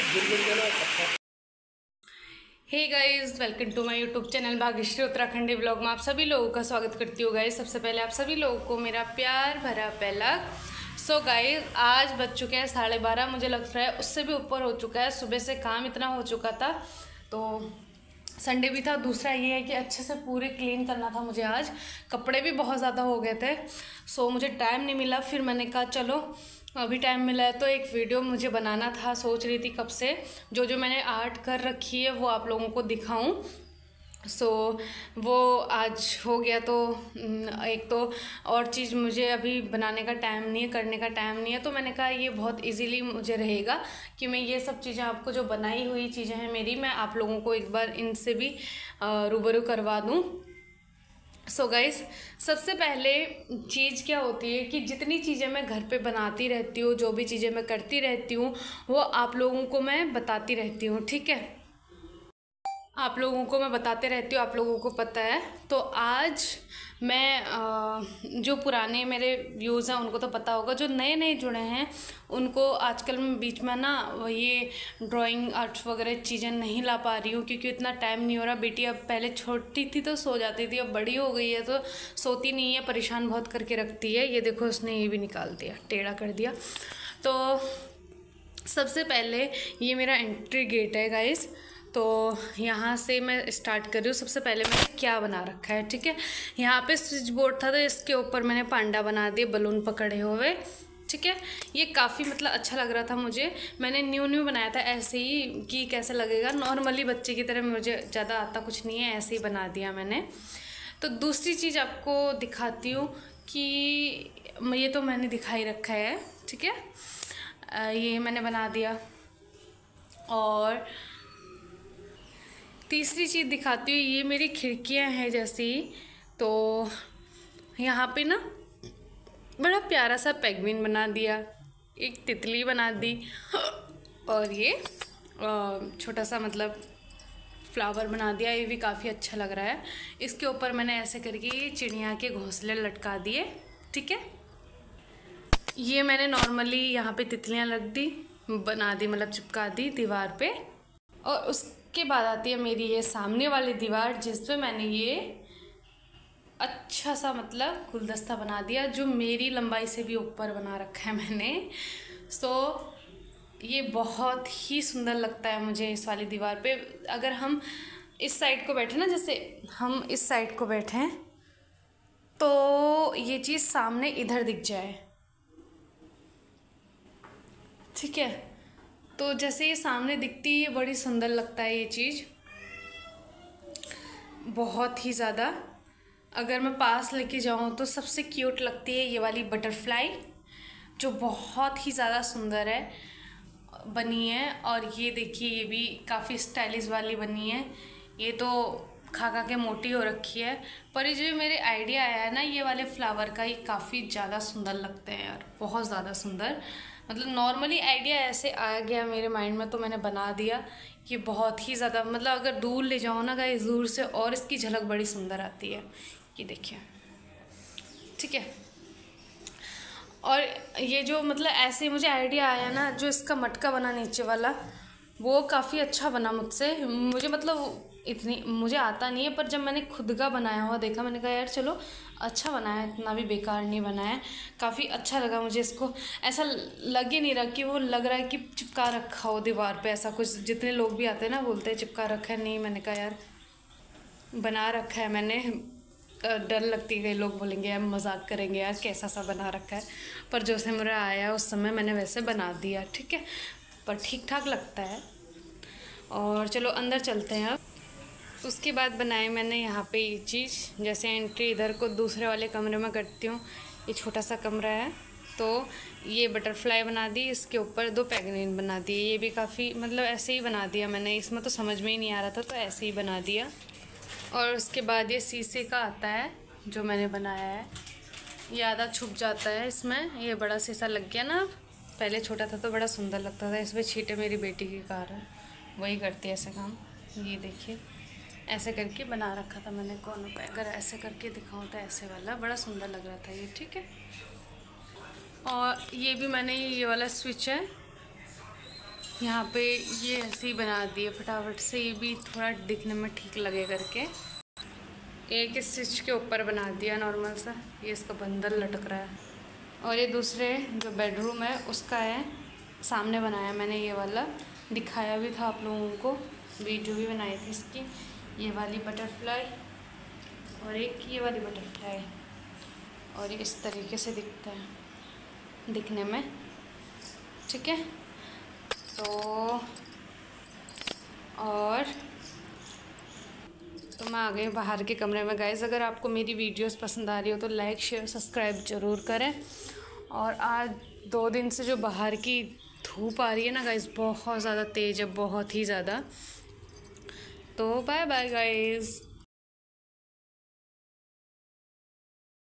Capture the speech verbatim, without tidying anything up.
Hey guys, welcome to my YouTube channel Bhagyashree Uttarakhandi blog में आप सभी लोगों का स्वागत करती हूँ। गाइस, सबसे पहले आप सभी लोगों को मेरा प्यार भरा पहला। सो so गाइस, आज बज चुके हैं साढ़े बारह, मुझे लग रहा है उससे भी ऊपर हो चुका है। सुबह से काम इतना हो चुका था, तो संडे भी था। दूसरा ये है कि अच्छे से पूरे क्लीन करना था मुझे आज, कपड़े भी बहुत ज़्यादा हो गए थे। सो so, मुझे टाइम नहीं मिला। फिर मैंने कहा चलो अभी टाइम मिला है तो एक वीडियो मुझे बनाना था। सोच रही थी कब से जो जो मैंने आर्ट कर रखी है वो आप लोगों को दिखाऊं। सो so, वो आज हो गया। तो एक तो और चीज़ मुझे अभी बनाने का टाइम नहीं है, करने का टाइम नहीं है, तो मैंने कहा ये बहुत इजीली मुझे रहेगा कि मैं ये सब चीज़ें आपको जो बनाई हुई चीज़ें हैं मेरी, मैं आप लोगों को एक बार इनसे भी रूबरू करवा दूँ। सो so गाइस, सबसे पहले चीज़ क्या होती है कि जितनी चीज़ें मैं घर पे बनाती रहती हूँ, जो भी चीज़ें मैं करती रहती हूँ, वो आप लोगों को मैं बताती रहती हूँ। ठीक है, आप लोगों को मैं बताते रहती हूँ, आप लोगों को पता है। तो आज मैं जो पुराने मेरे व्यूज़ हैं उनको तो पता होगा, जो नए नए जुड़े हैं उनको आजकल मैं बीच में ना ये ड्राइंग आर्ट्स वगैरह चीज़ें नहीं ला पा रही हूँ क्योंकि इतना टाइम नहीं हो रहा। बेटी अब पहले छोटी थी तो सो जाती थी, अब बड़ी हो गई है तो सोती नहीं है, परेशान बहुत करके रखती है। ये देखो उसने ये भी निकाल दिया, टेढ़ा कर दिया। तो सबसे पहले ये मेरा एंट्री गेट है गाइस, तो यहाँ से मैं स्टार्ट कर रही हूँ। सबसे पहले मैंने क्या बना रखा है, ठीक है, यहाँ पे स्विच बोर्ड था तो इसके ऊपर मैंने पांडा बना दिए बलून पकड़े हुए। ठीक है, ये काफ़ी मतलब अच्छा लग रहा था मुझे। मैंने न्यू न्यू बनाया था ऐसे ही कि कैसे लगेगा, नॉर्मली बच्चे की तरह, मुझे ज़्यादा आता कुछ नहीं है, ऐसे ही बना दिया मैंने। तो दूसरी चीज़ आपको दिखाती हूँ कि ये तो मैंने दिखाई रखा है, ठीक है, ये मैंने बना दिया। और तीसरी चीज़ दिखाती हूँ, ये मेरी खिड़कियाँ हैं जैसी, तो यहाँ पे ना बड़ा प्यारा सा पेंगुइन बना दिया, एक तितली बना दी, और ये छोटा सा मतलब फ्लावर बना दिया। ये भी काफ़ी अच्छा लग रहा है। इसके ऊपर मैंने ऐसे करके चिड़िया के घोंसले लटका दिए। ठीक है, ये मैंने नॉर्मली यहाँ पे तितलियाँ लग दी, बना दी, मतलब चिपका दी दीवार पे। और उसके बाद आती है मेरी ये सामने वाली दीवार जिस पे मैंने ये अच्छा सा मतलब गुलदस्ता बना दिया, जो मेरी लंबाई से भी ऊपर बना रखा है मैंने। सो ये बहुत ही सुंदर लगता है मुझे इस वाली दीवार पे। अगर हम इस साइड को बैठे ना, जैसे हम इस साइड को बैठे हैं, तो ये चीज़ सामने इधर दिख जाए, ठीक है, तो जैसे ये सामने दिखती है, ये बड़ी सुंदर लगता है ये चीज़, बहुत ही ज़्यादा। अगर मैं पास लेके जाऊँ तो सबसे क्यूट लगती है ये वाली बटरफ्लाई, जो बहुत ही ज़्यादा सुंदर है बनी है। और ये देखिए, ये भी काफ़ी स्टाइलिश वाली बनी है। ये तो खा खा के मोटी हो रखी है, पर ये जो मेरे आइडिया आया है ना ये वाले फ्लावर का, ये काफ़ी ज़्यादा सुंदर लगते हैं यार, बहुत ज़्यादा सुंदर। मतलब नॉर्मली आइडिया ऐसे आ गया मेरे माइंड में तो मैंने बना दिया। ये बहुत ही ज़्यादा, मतलब अगर दूर ले जाओ ना गाइस, दूर से और इसकी झलक बड़ी सुंदर आती है। ये देखिए, ठीक है। और ये जो मतलब ऐसे मुझे आइडिया आया ना, जो इसका मटका बना नीचे वाला, वो काफ़ी अच्छा बना मुझसे। मुझे मतलब इतनी मुझे आता नहीं है, पर जब मैंने खुद का बनाया हुआ देखा, मैंने कहा यार चलो अच्छा बनाया, इतना भी बेकार नहीं बनाया, काफ़ी अच्छा लगा मुझे। इसको ऐसा लग ही नहीं रहा कि वो लग रहा है कि चिपका रखा हो दीवार पे, ऐसा कुछ। जितने लोग भी आते हैं ना बोलते हैं चिपका रखा है, नहीं, मैंने कहा यार बना रखा है मैंने। डर लगती है, कई लोग बोलेंगे यार मजाक करेंगे यार कैसा सा बना रखा है, पर जो से मेरा आया उस समय मैंने वैसे बना दिया, ठीक है, पर ठीक ठाक लगता है। और चलो अंदर चलते हैं अब। उसके बाद बनाए मैंने यहाँ पे ये चीज़, जैसे एंट्री इधर को दूसरे वाले कमरे में करती हूँ, ये छोटा सा कमरा है, तो ये बटरफ्लाई बना दी, इसके ऊपर दो पेंगुइन बना दिए। ये भी काफ़ी मतलब ऐसे ही बना दिया मैंने, इसमें तो समझ में ही नहीं आ रहा था तो ऐसे ही बना दिया। और उसके बाद ये शीशे का आता है जो मैंने बनाया है, ये आधा छुप जाता है इसमें। ये बड़ा शीशा लग गया ना, पहले छोटा था तो बड़ा सुंदर लगता था। इसमें छींटे मेरी बेटी की कार है, वही करती है ऐसे काम। ये देखिए ऐसे करके बना रखा था मैंने कोनों पे, अगर ऐसे करके दिखाऊँ तो ऐसे वाला बड़ा सुंदर लग रहा था ये, ठीक है। और ये भी मैंने ये वाला स्विच है, यहाँ पे ये ऐसे ही बना दिए फटाफट से, ये भी थोड़ा दिखने में ठीक लगे करके। एक स्टिच के ऊपर बना दिया नॉर्मल सा, ये इसका बंडल लटक रहा है। और ये दूसरे जो बेडरूम है उसका है, सामने बनाया मैंने, ये वाला दिखाया भी था आप लोगों को, वीडियो भी बनाई थी इसकी। ये वाली बटरफ्लाई और एक ये वाली बटरफ्लाई, और ये इस तरीके से दिखता है दिखने में, ठीक है। तो और तो मैं आ गई बाहर के कमरे में। गाइज़ अगर आपको मेरी वीडियोस पसंद आ रही हो तो लाइक शेयर सब्सक्राइब ज़रूर करें। और आज दो दिन से जो बाहर की धूप आ रही है ना गाइज़, बहुत ज़्यादा तेज़ है, बहुत ही ज़्यादा। तो बाय बाय गाइज़।